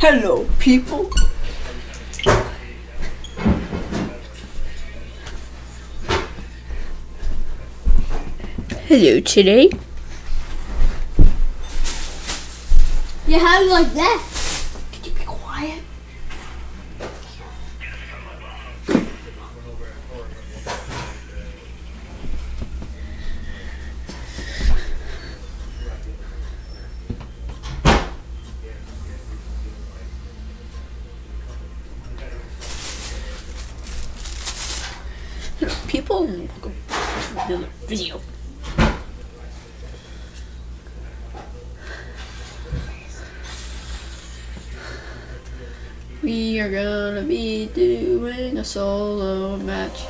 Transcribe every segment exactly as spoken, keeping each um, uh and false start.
Hello, people. Hello, today. Yeah, how do you like that? Can you be quiet? Hello, people. Welcome to another video. We are gonna be doing a solo match.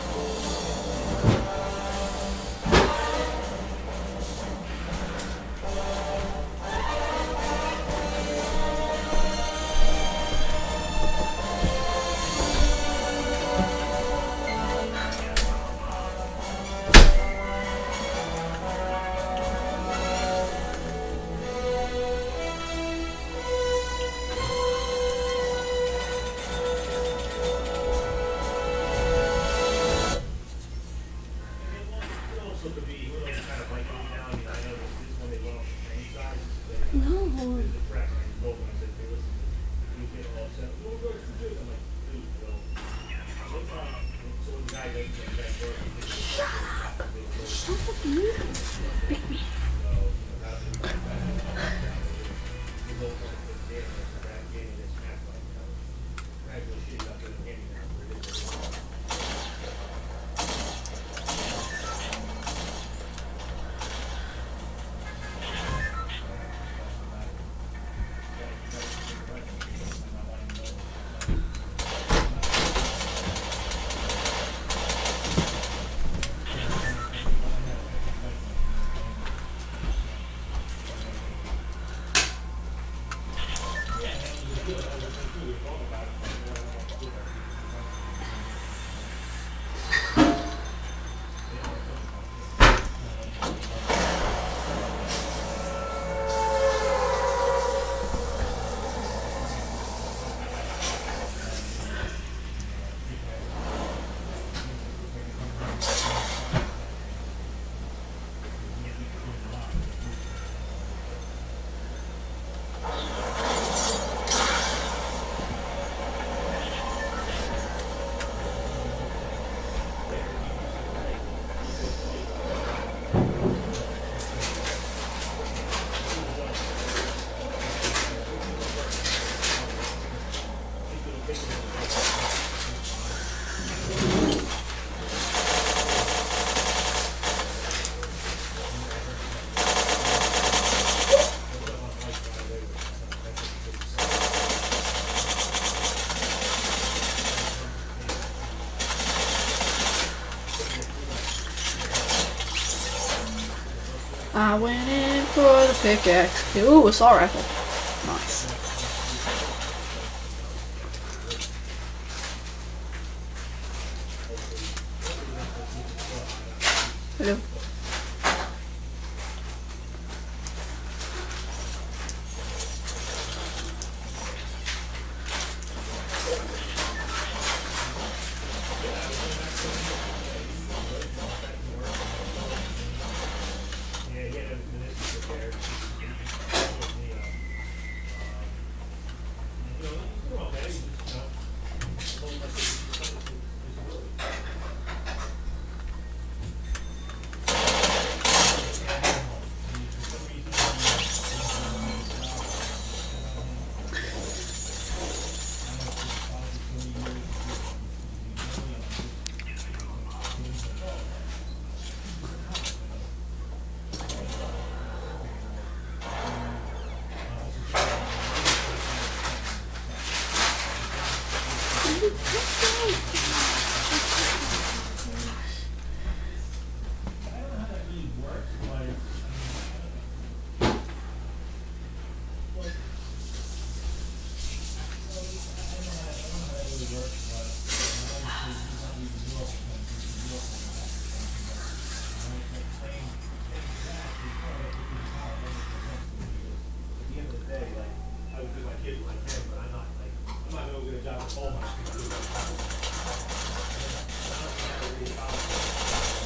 No. Stop moving. Pick me. I went in for the pickaxe. Ooh, assault rifle. Nice. Hello.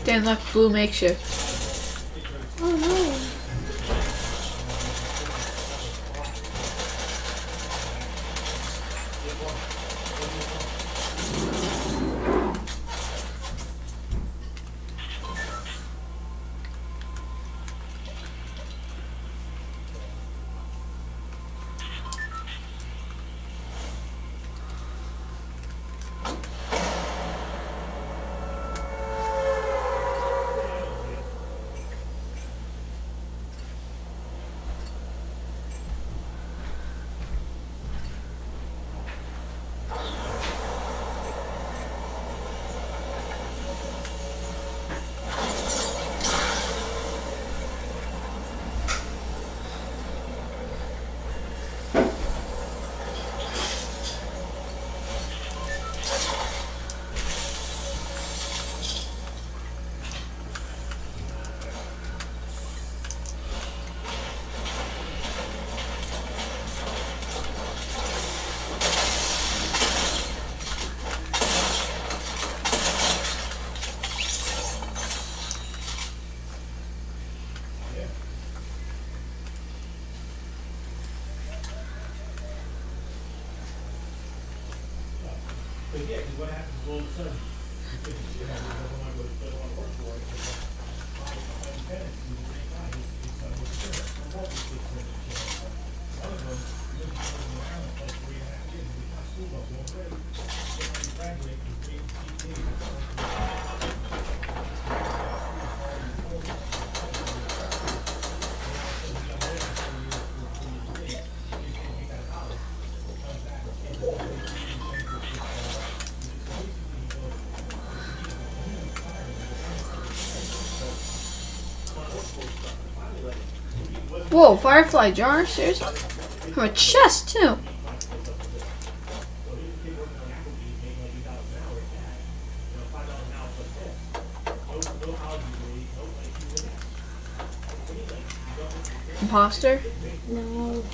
Dan left blue makeshift. Oh no. But yeah, because what happens all of a sudden, because you know, they don't want to, they don't want to work for it, because my, my tenants, who's a great guy, he's, he's son was a sinner, so what was this for the kid? One of them, lived in Maryland for like three and a half years, and he's not school up, doing great. So when he graduated, he was being T T, and so Whoa, Firefly jar? Seriously? From a chest, too. Imposter? No.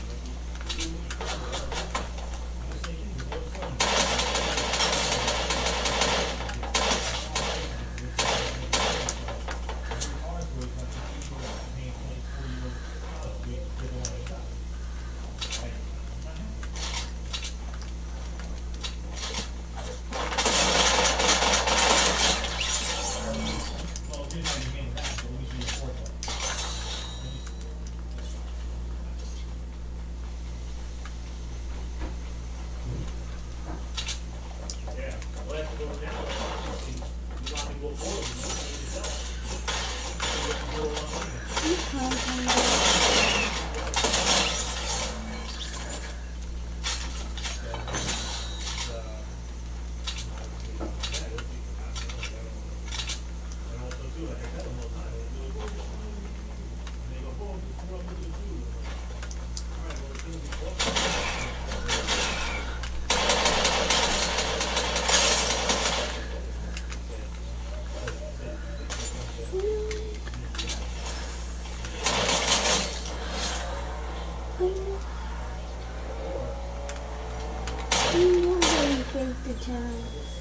The town.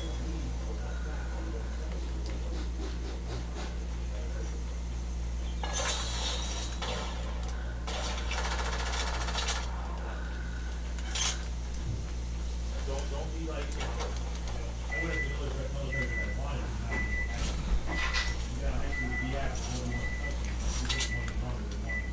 don't, don't be like, you know, I went to the military, military when I wanted to. You gotta actually be asked, what do you want to touch? You just want to run with the money.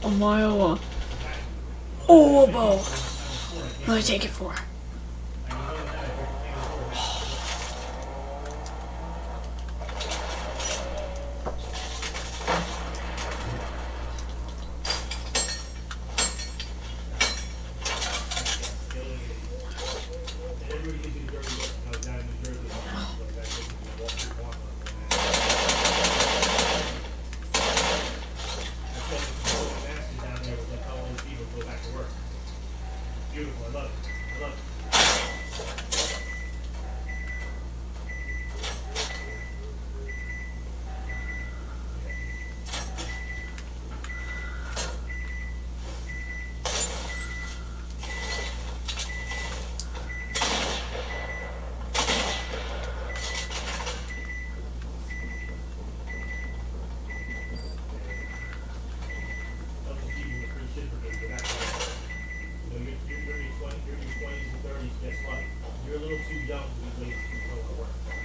on my uh, oh bow. What do I take it for? Beautiful, I love it. I love it. You're a little too young to be lazy to go to work.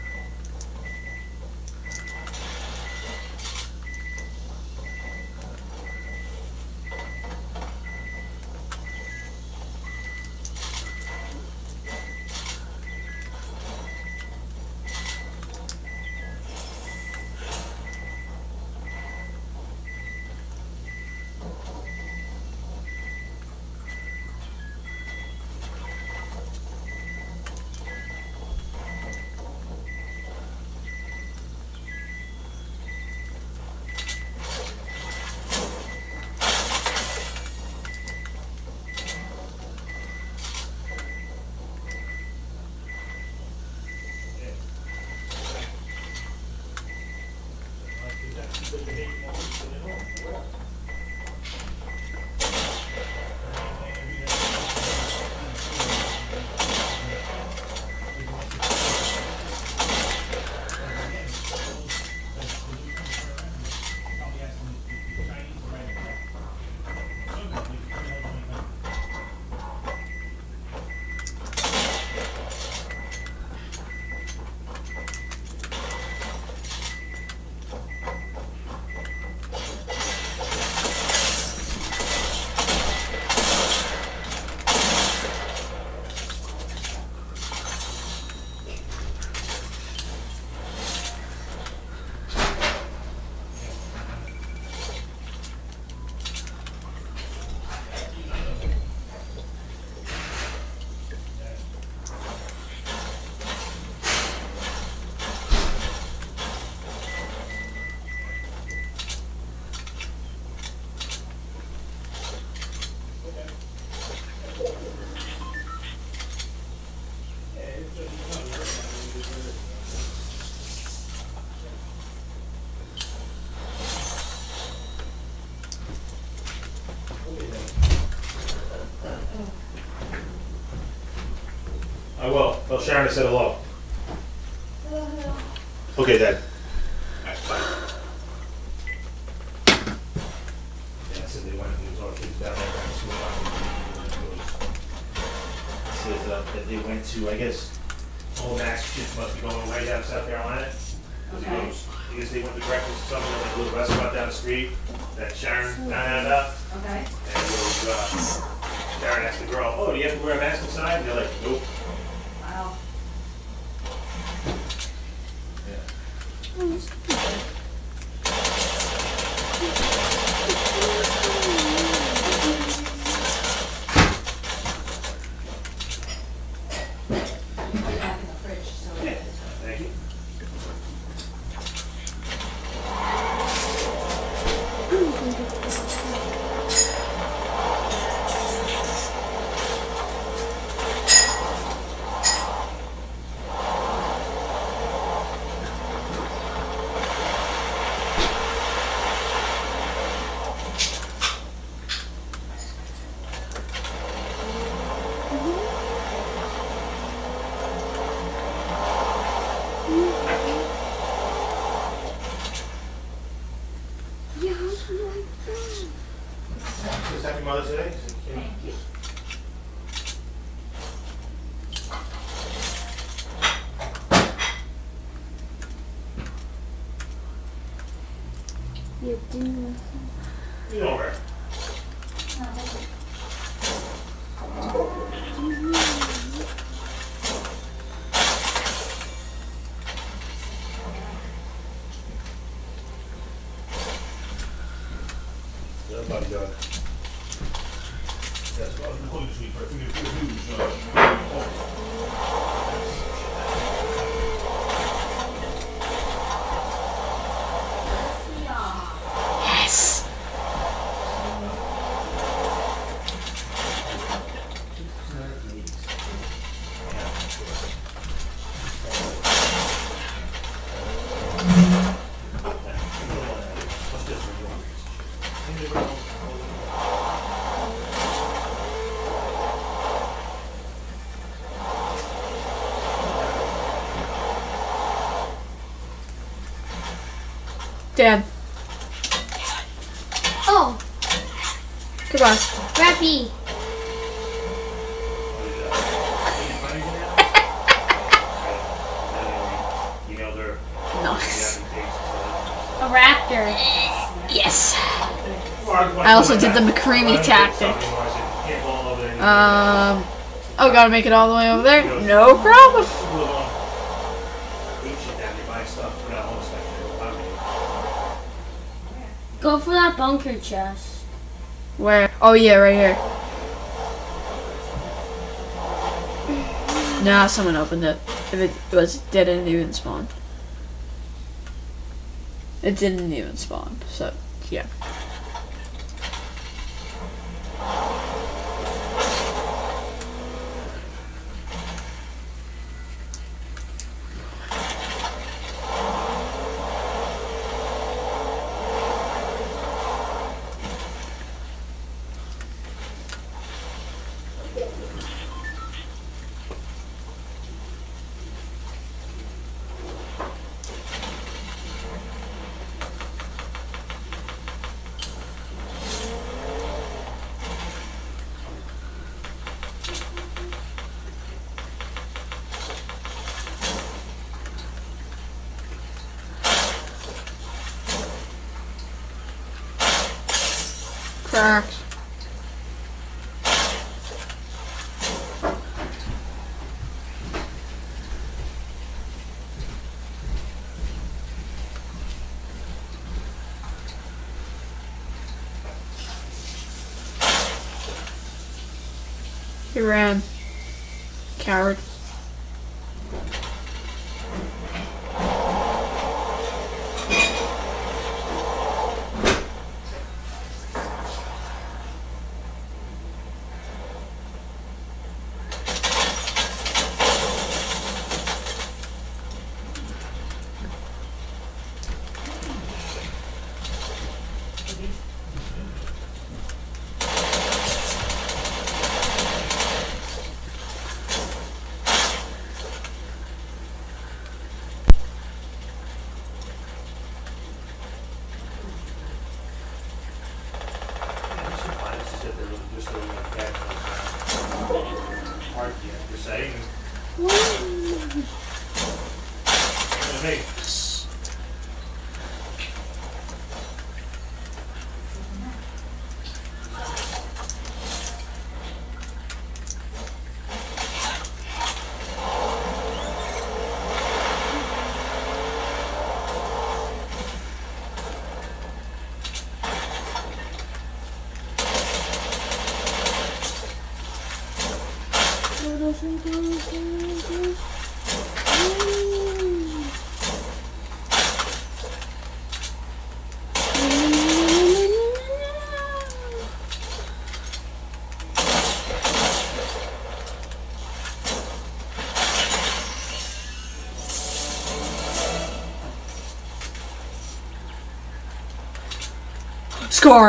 I will. Tell Sharon I said hello. Okay, Dad. Alright, bye. Yeah, I said they went and there was all kids down there going to school. I said uh, that they went to, I guess, all Massachusetts must be going way down to South Carolina. Because he goes, I guess they went to breakfast or something at like a little restaurant down the street that Sharon found out. Okay. And he goes, uh, Sharon asked the girl, oh, do you have to wear a mask inside? And they're like, nope. Wow. Back in the fridge, so. Yeah. Thank you. Yeah, I like that. Just happy Mother's Day. Thank you. You didn't listen. You know her. Everybody got it. Yes, I was recording this week, but I figured if you're news, uh, Yes. Dad, Oh, goodbye. Rappy. you know, they're Nice. A raptor. Yes. I also did the McCreamy tactic. Um. Oh, gotta make it all the way over there? No problem. Go for that bunker chest. Where? Oh, yeah, right here. Nah, someone opened it. If it was, didn't even spawn. It didn't even spawn, so, yeah. Cracked. He ran. Coward. Score!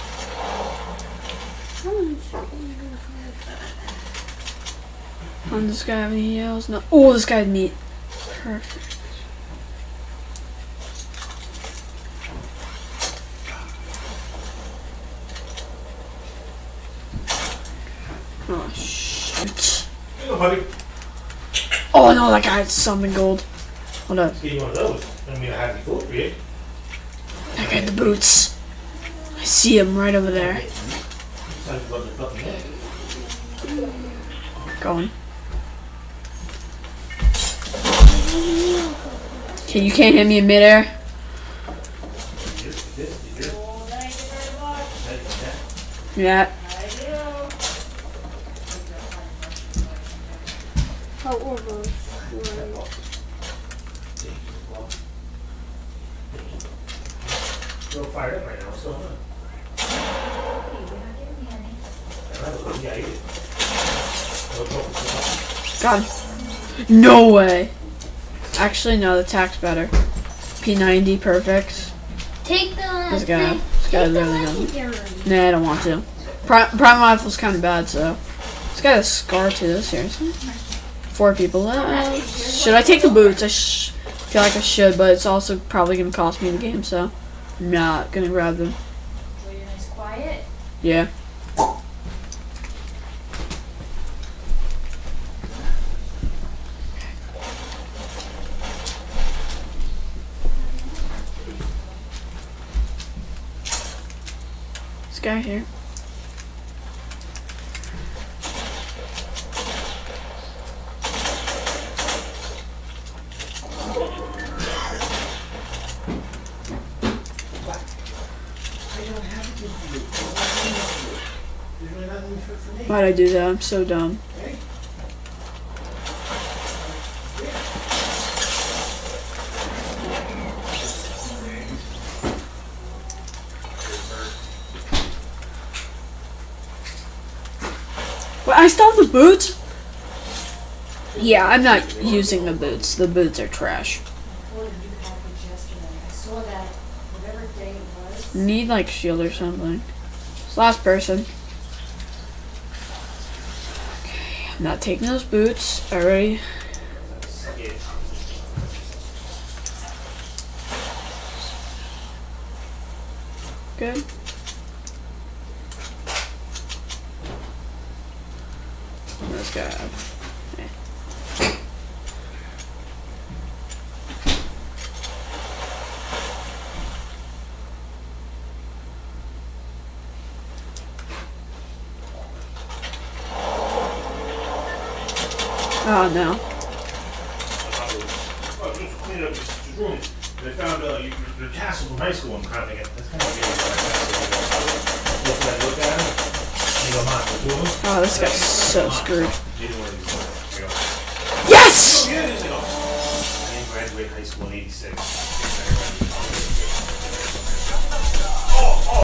On this guy have any heals? No. Oh, this guy had meat. Perfect. Oh, shoot. Hello, buddy. Oh, no, that guy had something gold. Hold on. Get you one of those. I mean, I have any food for you. That guy had the boots. I see him right over there. Time to rub the fucking in. Going. Okay, you can't hit me in midair. You did, you did, you did. Oh, thank you very much. That- that- Yeah. I do. How over? You're all fired up right now. What's going on? Hey, you're not giving me any. Alright, yeah, eat it. No focus. God. No way. Actually, no, the attack's better. P ninety, perfect. Take the. This guy- take- this guy take the literally doesn't. legendary. Nah, I don't want to. Prime, Prime Rifle's kind of bad, so. This guy has Scar too, seriously. Four people. Uh, should I take the boots? I sh feel like I should, but it's also probably going to cost me the game, so. I'm not going to grab them. Enjoy your nice quiet. Yeah. This guy here. Why'd I do that? I'm so dumb. Well, I still have the boots? Yeah, I'm not using the boots. The boots are trash. I ordered you package yesterday. I saw that whatever day it was. Need like shield or something. It's last person. Okay, I'm not taking those boots. Already. Good. Let's go. Yeah. Oh no. Oh, just clean up this this room. They found uh, your, your tassel from high school. I'm kind of thinking, that's kind of weird. Look at look at it. You go, Mom, we're doing it. Oh, this guy's so screwed. Neither one of these ones. Here you go. Yes! Yeah, there you go. I didn't graduate high school in eighty-six. I graduated in